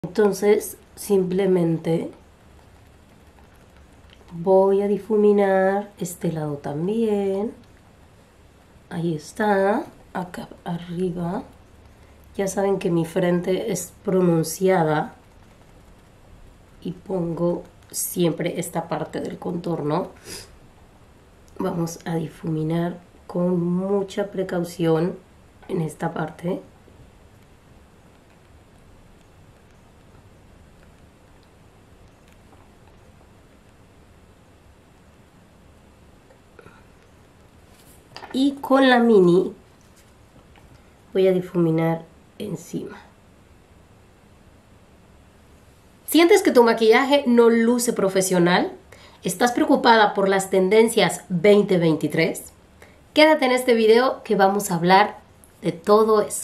Entonces simplemente voy a difuminar este lado también. Ahí está, acá arriba. Ya saben que mi frente es pronunciada y pongo siempre esta parte del contorno. Vamos a difuminar con mucha precaución en esta parte. Y con la mini voy a difuminar encima. ¿Sientes que tu maquillaje no luce profesional? ¿Estás preocupada por las tendencias 2023? Quédate en este video que vamos a hablar de todo eso.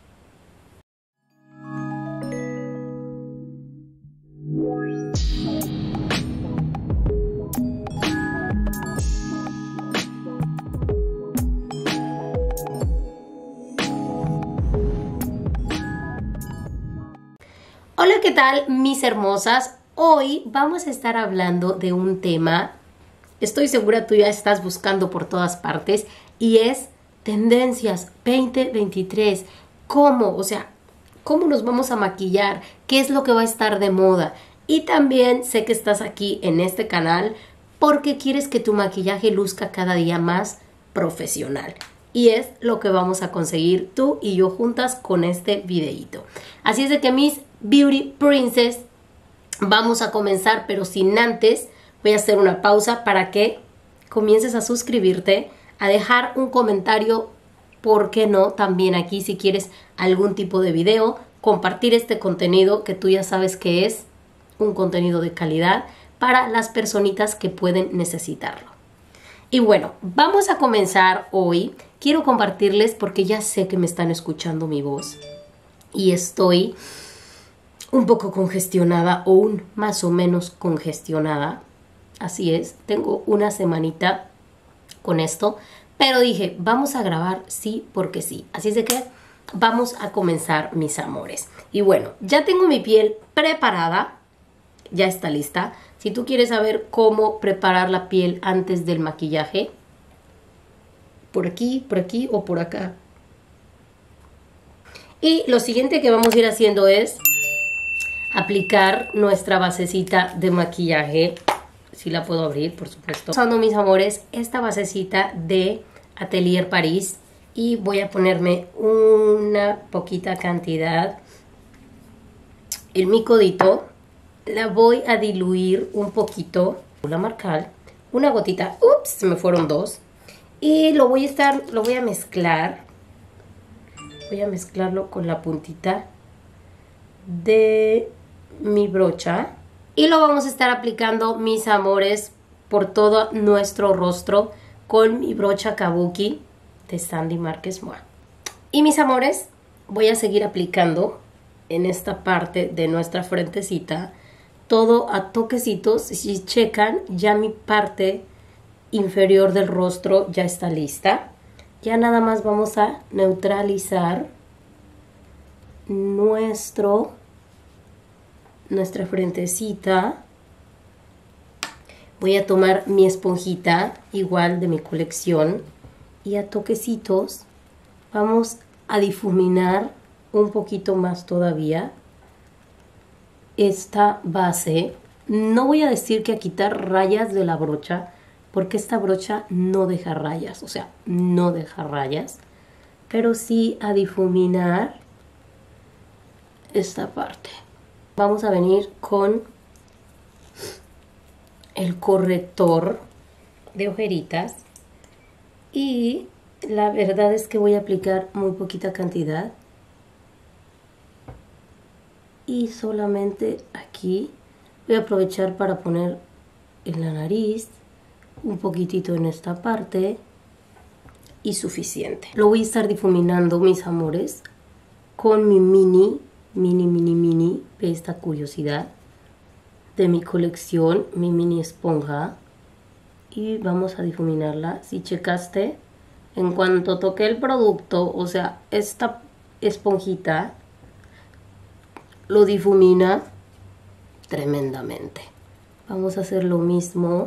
Hola, ¿qué tal, mis hermosas? Hoy vamos a estar hablando de un tema, estoy segura tú ya estás buscando por todas partes, y es tendencias 2023. ¿Cómo? O sea, ¿cómo nos vamos a maquillar? ¿Qué es lo que va a estar de moda? Y también sé que estás aquí en este canal porque quieres que tu maquillaje luzca cada día más profesional. Y es lo que vamos a conseguir tú y yo juntas con este videito. Así es de que mis Beauty Princess, vamos a comenzar, pero sin antes voy a hacer una pausa para que comiences a suscribirte, a dejar un comentario, ¿por qué no? También aquí si quieres algún tipo de video, compartir este contenido que tú ya sabes que es un contenido de calidad para las personitas que pueden necesitarlo. Y bueno, vamos a comenzar hoy. Quiero compartirles porque ya sé que me están escuchando mi voz y estoy un poco congestionada o más o menos congestionada. Así es, tengo una semanita con esto, pero dije, vamos a grabar sí porque sí. Así es de que vamos a comenzar, mis amores. Y bueno, ya tengo mi piel preparada, ya está lista. Si tú quieres saber cómo preparar la piel antes del maquillaje, por aquí o por acá. Y lo siguiente que vamos a ir haciendo es aplicar nuestra basecita de maquillaje. Si la puedo abrir, por supuesto. Usando, mis amores, esta basecita de Atelier Paris. Y voy a ponerme una poquita cantidad en mi codito. La voy a diluir un poquito. La marcar una gotita. Ups, se me fueron dos. Y lo voy a mezclar. Voy a mezclarlo con la puntita de mi brocha y lo vamos a estar aplicando, mis amores, por todo nuestro rostro con mi brocha Kabuki de Sandy Márquez Moa. Y mis amores, voy a seguir aplicando en esta parte de nuestra frentecita todo a toquecitos. Si checan, ya mi parte inferior del rostro ya está lista. Ya nada más vamos a neutralizar nuestra frentecita. Voy a tomar mi esponjita, igual de mi colección, y a toquecitos vamos a difuminar un poquito más todavía esta base. No voy a decir que a quitar rayas de la brocha, porque esta brocha no deja rayas, o sea, no deja rayas, pero sí a difuminar esta parte. Vamos a venir con el corrector de ojeritas y la verdad es que voy a aplicar muy poquita cantidad y solamente aquí voy a aprovechar para poner en la nariz un poquitito en esta parte y suficiente. Lo voy a estar difuminando, mis amores, con mi mini de esta curiosidad de mi colección, mi mini esponja, y vamos a difuminarla. Si checaste, en cuanto toqué el producto, o sea, esta esponjita lo difumina tremendamente. Vamos a hacer lo mismo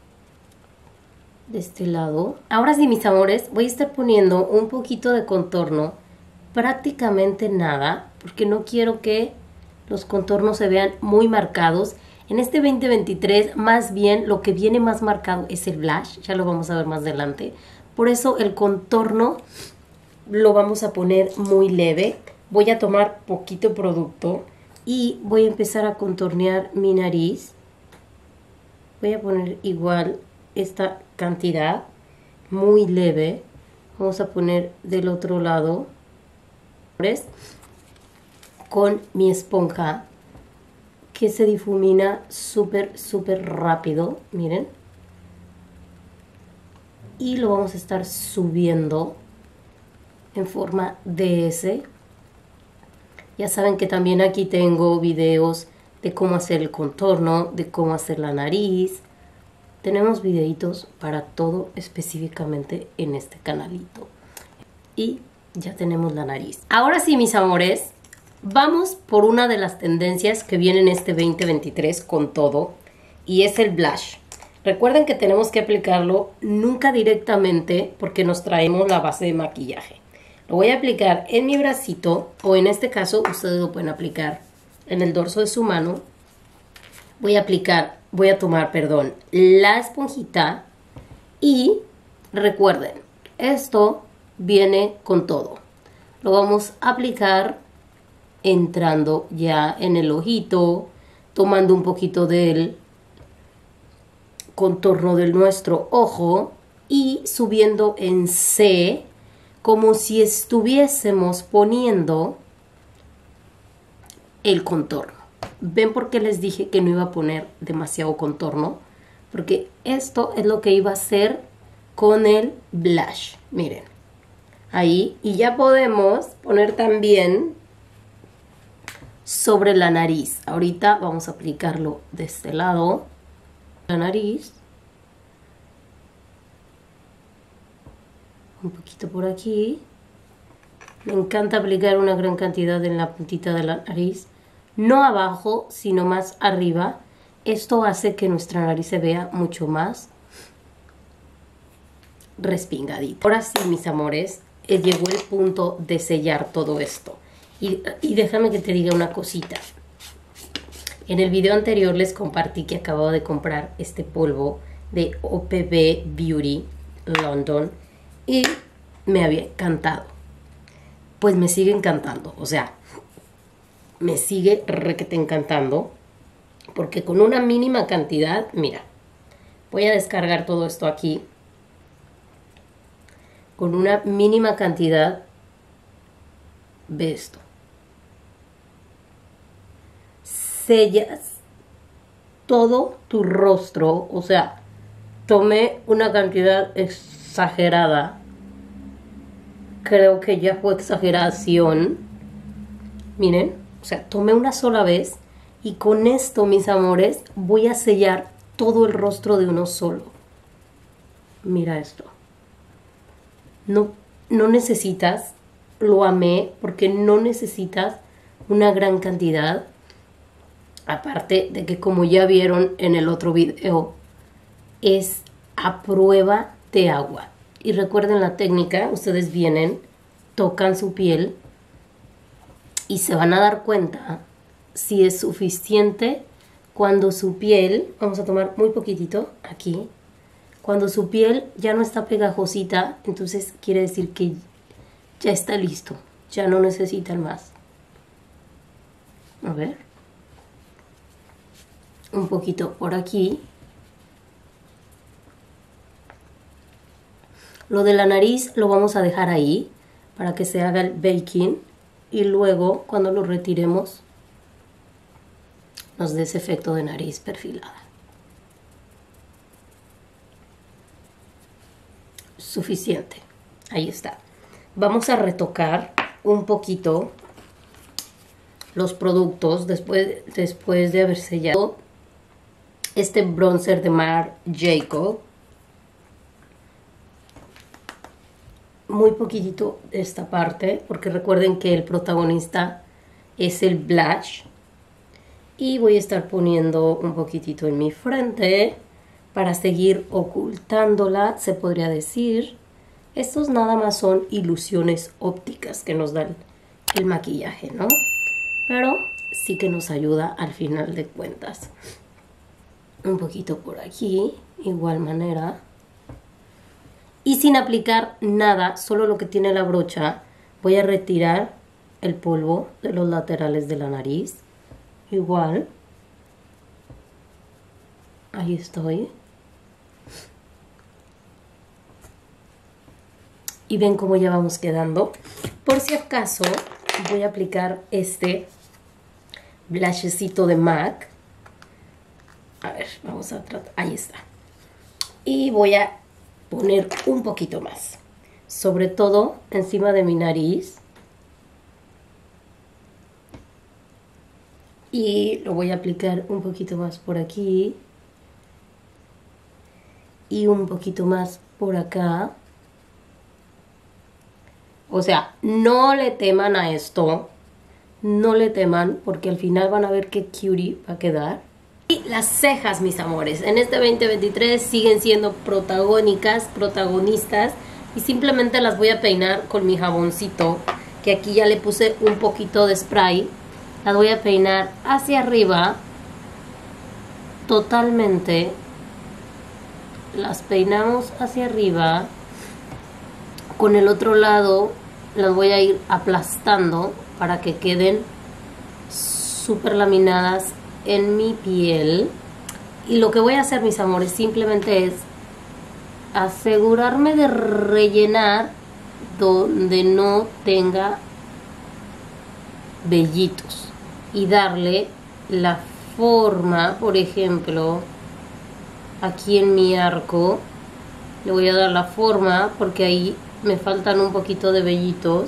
de este lado. Ahora sí, mis amores, voy a estar poniendo un poquito de contorno, prácticamente nada, porque no quiero que los contornos se vean muy marcados. En este 2023, más bien, lo que viene más marcado es el blush, ya lo vamos a ver más adelante. Por eso el contorno lo vamos a poner muy leve. Voy a tomar poquito producto y voy a empezar a contornear mi nariz. Voy a poner igual esta cantidad, muy leve. Vamos a poner del otro lado con mi esponja, que se difumina súper rápido, miren. Y lo vamos a estar subiendo en forma de S. Ya saben que también aquí tengo videos de cómo hacer el contorno, de cómo hacer la nariz. Tenemos videitos para todo específicamente en este canalito. Y ya tenemos la nariz. Ahora sí, mis amores, vamos por una de las tendencias que viene en este 2023 con todo. Y es el blush. Recuerden que tenemos que aplicarlo nunca directamente porque nos traemos la base de maquillaje. Lo voy a aplicar en mi bracito, o en este caso ustedes lo pueden aplicar en el dorso de su mano. Voy a tomar la esponjita y recuerden, esto viene con todo. Lo vamos a aplicar entrando ya en el ojito, tomando un poquito del contorno de nuestro ojo y subiendo en C, como si estuviésemos poniendo el contorno. ¿Ven por qué les dije que no iba a poner demasiado contorno? Porque esto es lo que iba a hacer con el blush. Miren, ahí. Y ya podemos poner también sobre la nariz. Ahorita vamos a aplicarlo de este lado. La nariz. Un poquito por aquí. Me encanta aplicar una gran cantidad en la puntita de la nariz. No abajo, sino más arriba. Esto hace que nuestra nariz se vea mucho más respingadita. Ahora sí, mis amores, llegó el punto de sellar todo esto. Y déjame que te diga una cosita. En el video anterior les compartí que acababa de comprar este polvo de OPB Beauty London y me había encantado. Pues me sigue encantando, o sea, me sigue requete encantando, porque con una mínima cantidad, mira, voy a descargar todo esto aquí. Con una mínima cantidad, ve esto. Sellas todo tu rostro, o sea, tomé una cantidad exagerada. Creo que ya fue exageración. Miren, o sea, tomé una sola vez y con esto, mis amores, voy a sellar todo el rostro de uno solo. Mira esto. No necesitas, lo amé porque no necesitas una gran cantidad. Aparte de que, como ya vieron en el otro video, es a prueba de agua. Y recuerden la técnica, ustedes vienen, tocan su piel y se van a dar cuenta si es suficiente cuando su piel, vamos a tomar muy poquitito aquí, cuando su piel ya no está pegajosita, entonces quiere decir que ya está listo, ya no necesitan más. A ver. Un poquito por aquí. Lo de la nariz lo vamos a dejar ahí para que se haga el baking y luego cuando lo retiremos nos dé ese efecto de nariz perfilada. Suficiente. Ahí está. Vamos a retocar un poquito los productos después de haber sellado este bronzer de Marc Jacobs. Muy poquitito esta parte, porque recuerden que el protagonista es el blush. Y voy a estar poniendo un poquitito en mi frente para seguir ocultándola, se podría decir. Estos nada más son ilusiones ópticas que nos dan el maquillaje, ¿no? Pero sí que nos ayuda al final de cuentas. Un poquito por aquí, igual manera. Y sin aplicar nada, solo lo que tiene la brocha, voy a retirar el polvo de los laterales de la nariz. Igual. Ahí estoy. Y ven cómo ya vamos quedando. Por si acaso, voy a aplicar este blushcito de MAC. A ver, vamos a tratar. Ahí está. Y voy a poner un poquito más. Sobre todo encima de mi nariz. Y lo voy a aplicar un poquito más por aquí. Y un poquito más por acá. O sea, no le teman a esto. No le teman porque al final van a ver qué cutie va a quedar. Y las cejas, mis amores, en este 2023 siguen siendo protagonistas. Y simplemente las voy a peinar con mi jaboncito. Que aquí ya le puse un poquito de spray. Las voy a peinar hacia arriba. Totalmente. Las peinamos hacia arriba. Con el otro lado las voy a ir aplastando para que queden súper laminadas en mi piel. Y lo que voy a hacer, mis amores, simplemente es asegurarme de rellenar donde no tenga vellitos y darle la forma. Por ejemplo, aquí en mi arco le voy a dar la forma porque ahí me faltan un poquito de vellitos.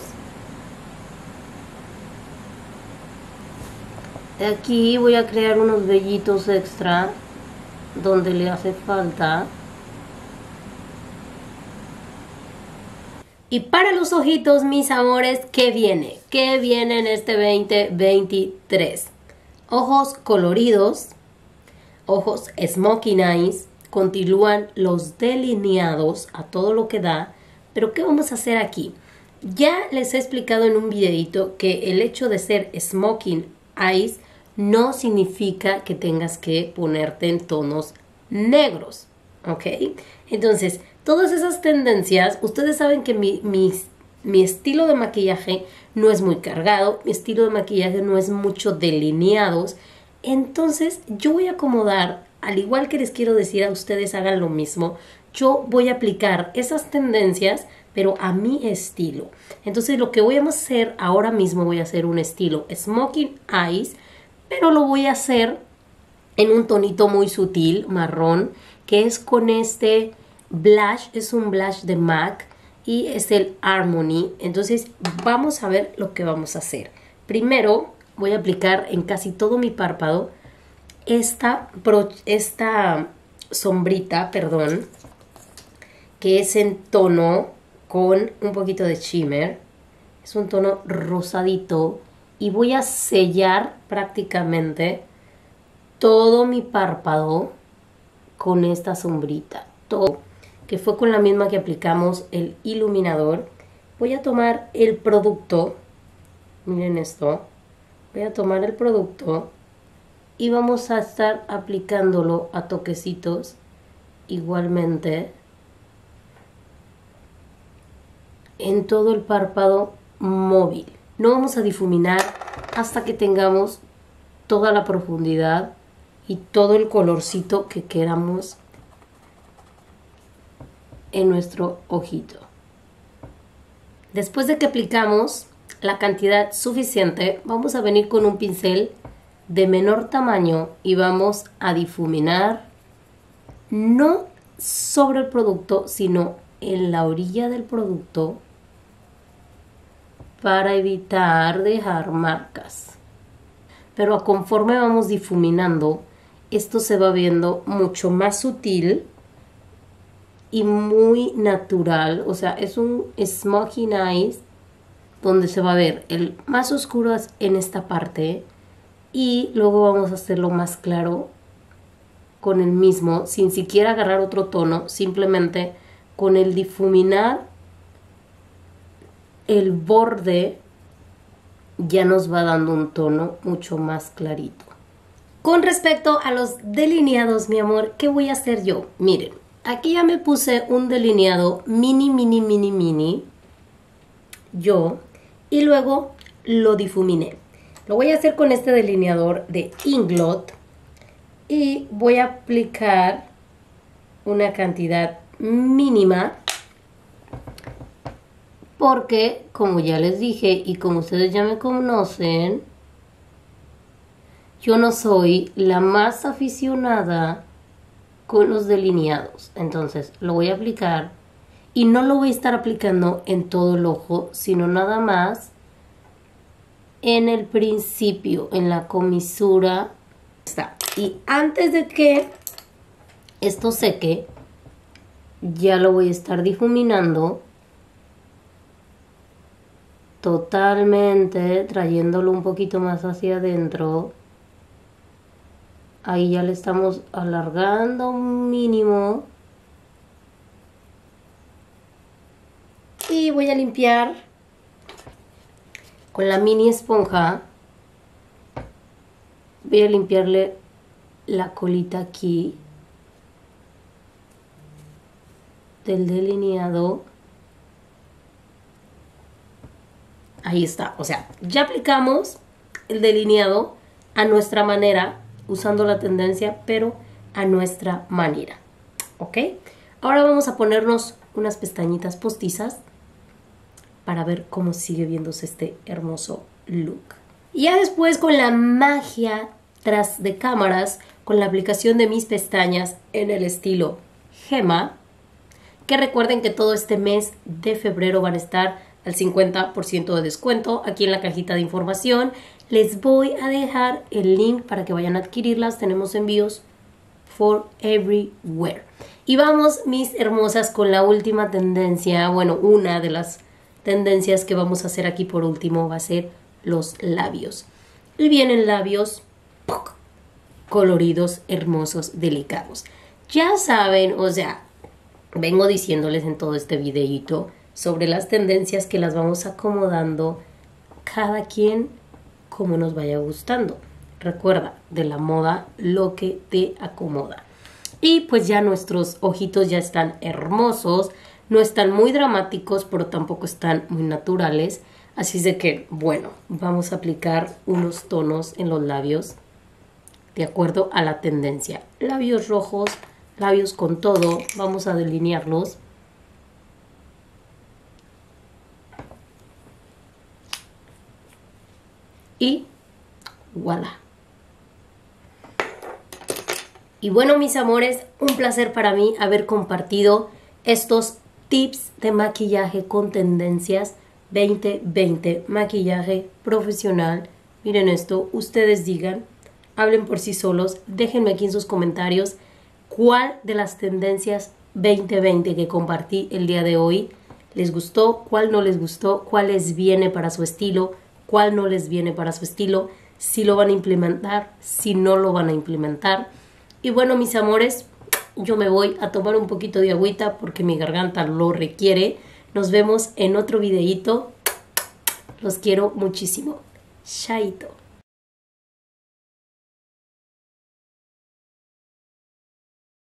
Aquí voy a crear unos vellitos extra donde le hace falta. Y para los ojitos, mis amores, ¿qué viene? ¿Qué viene en este 2023? Ojos coloridos, ojos smoky eyes, continúan los delineados a todo lo que da. Pero ¿qué vamos a hacer aquí? Ya les he explicado en un videito que el hecho de ser smoky eyes no significa que tengas que ponerte en tonos negros, ¿ok? Entonces, todas esas tendencias, ustedes saben que mi estilo de maquillaje no es muy cargado, mi estilo de maquillaje no es mucho delineados, entonces yo voy a acomodar, al igual que les quiero decir a ustedes hagan lo mismo, yo voy a aplicar esas tendencias, pero a mi estilo. Entonces lo que voy a hacer ahora mismo, voy a hacer un estilo Smoky Eyes, pero lo voy a hacer en un tonito muy sutil, marrón, que es con este blush, es un blush de MAC y es el Harmony. Entonces vamos a ver lo que vamos a hacer. Primero voy a aplicar en casi todo mi párpado esta sombrita, perdón, que es en tono con un poquito de shimmer. Es un tono rosadito y voy a sellar prácticamente todo mi párpado con esta sombrita. Todo, que fue con la misma que aplicamos el iluminador. Voy a tomar el producto, miren esto, voy a tomar el producto y vamos a estar aplicándolo a toquecitos igualmente en todo el párpado móvil. No vamos a difuminar hasta que tengamos toda la profundidad y todo el colorcito que queramos en nuestro ojito. Después de que aplicamos la cantidad suficiente, vamos a venir con un pincel de menor tamaño y vamos a difuminar no sobre el producto, sino en la orilla del producto para evitar dejar marcas. Pero conforme vamos difuminando, esto se va viendo mucho más sutil y muy natural. O sea, es un smoky eyes donde se va a ver el más oscuro es en esta parte y luego vamos a hacerlo más claro con el mismo, sin siquiera agarrar otro tono, simplemente con el difuminar el borde ya nos va dando un tono mucho más clarito. Con respecto a los delineados, mi amor, ¿qué voy a hacer yo? Miren, aquí ya me puse un delineado mini, yo, y luego lo difuminé. Lo voy a hacer con este delineador de Inglot y voy a aplicar una cantidad mínima porque, como ya les dije y como ustedes ya me conocen, yo no soy la más aficionada con los delineados. Entonces lo voy a aplicar y no lo voy a estar aplicando en todo el ojo, sino nada más en el principio, en la comisura. Está. Y antes de que esto seque, ya lo voy a estar difuminando totalmente, trayéndolo un poquito más hacia adentro. Ahí ya le estamos alargando un mínimo. Y voy a limpiar con la mini esponja. Voy a limpiarle la colita aquí del delineado. Ahí está, o sea, ya aplicamos el delineado a nuestra manera, usando la tendencia, pero a nuestra manera, ¿ok? Ahora vamos a ponernos unas pestañitas postizas para ver cómo sigue viéndose este hermoso look. Y ya después, con la magia tras de cámaras, con la aplicación de mis pestañas en el estilo Gema, que recuerden que todo este mes de febrero van a estar al 50% de descuento. Aquí en la cajita de información les voy a dejar el link para que vayan a adquirirlas. Tenemos envíos for everywhere. Y vamos, mis hermosas, con la última tendencia. Bueno, una de las tendencias que vamos a hacer aquí por último va a ser los labios. Y vienen labios coloridos, hermosos, delicados. Ya saben, o sea, vengo diciéndoles en todo este videito sobre las tendencias que las vamos acomodando cada quien como nos vaya gustando. Recuerda, de la moda lo que te acomoda. Y pues ya nuestros ojitos ya están hermosos, no están muy dramáticos, pero tampoco están muy naturales. Así de que, bueno, vamos a aplicar unos tonos en los labios de acuerdo a la tendencia. Labios rojos, labios con todo, vamos a delinearlos. Y voilà. Y bueno, mis amores, un placer para mí haber compartido estos tips de maquillaje con tendencias 2020. Maquillaje profesional. Miren esto, ustedes digan, hablen por sí solos, déjenme aquí en sus comentarios cuál de las tendencias 2020 que compartí el día de hoy les gustó, cuál no les gustó, cuál les viene para su estilo, cuál no les viene para su estilo, si lo van a implementar, si no lo van a implementar. Y bueno, mis amores, yo me voy a tomar un poquito de agüita porque mi garganta lo requiere. Nos vemos en otro videíto. Los quiero muchísimo. Chaito.